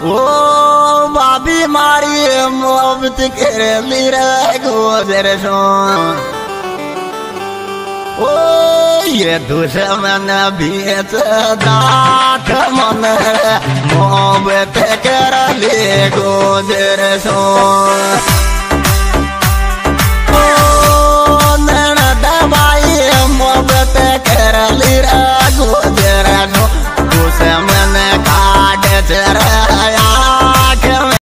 ओ भाभी मारी मोहब्बत कर ली रे गुजर सो। ओ ये दुश्मन बीच दात मन मोहब्बत कर ली गुजर सो।